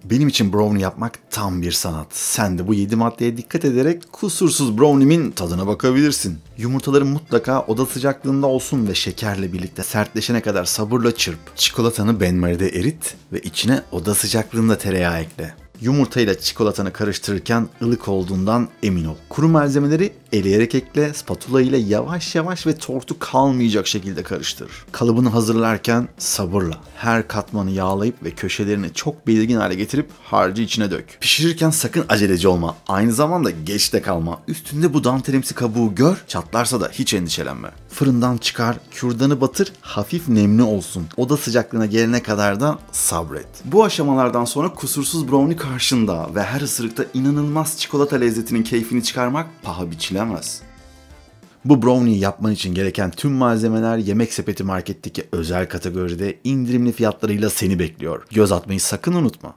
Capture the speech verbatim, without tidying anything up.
Benim için brownie yapmak tam bir sanat. Sen de bu yedi maddeye dikkat ederek kusursuz brownie'min tadına bakabilirsin. Yumurtaların mutlaka oda sıcaklığında olsun ve şekerle birlikte sertleşene kadar sabırla çırp. Çikolatanı benmaride erit ve içine oda sıcaklığında tereyağı ekle. Yumurtayla çikolatanı karıştırırken ılık olduğundan emin ol. Kuru malzemeleri eleyerek ekle, spatula ile yavaş yavaş ve tortu kalmayacak şekilde karıştır. Kalıbını hazırlarken sabırla her katmanı yağlayıp ve köşelerini çok belirgin hale getirip harcı içine dök. Pişirirken sakın aceleci olma. Aynı zamanda geç de kalma. Üstünde bu dantelimsi kabuğu gör, çatlarsa da hiç endişelenme. Fırından çıkar, kürdanı batır, hafif nemli olsun. Oda sıcaklığına gelene kadar da sabret. Bu aşamalardan sonra kusursuz brownie karşında ve her ısırıkta inanılmaz çikolata lezzetinin keyfini çıkarmak paha biçilemez. Bu brownie'yi yapman için gereken tüm malzemeler Yemek Sepeti Market'teki özel kategoride indirimli fiyatlarıyla seni bekliyor. Göz atmayı sakın unutma.